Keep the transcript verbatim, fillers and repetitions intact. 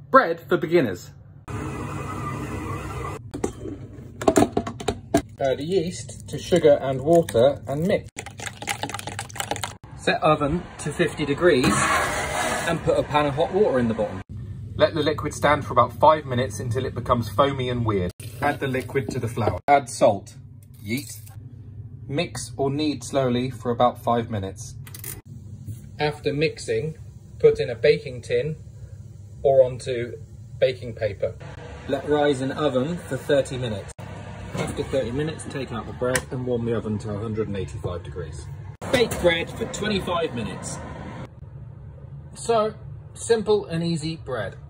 Bread for beginners. Add yeast to sugar and water and mix. Set oven to fifty degrees and put a pan of hot water in the bottom. Let the liquid stand for about five minutes until it becomes foamy and weird. Add the liquid to the flour. Add salt. Yeast. Mix or knead slowly for about five minutes. After mixing, put in a baking tin or onto baking paper. Let rise in oven for thirty minutes. After thirty minutes, take out the bread and warm the oven to one hundred eighty-five degrees. Bake bread for twenty-five minutes. So, simple and easy bread.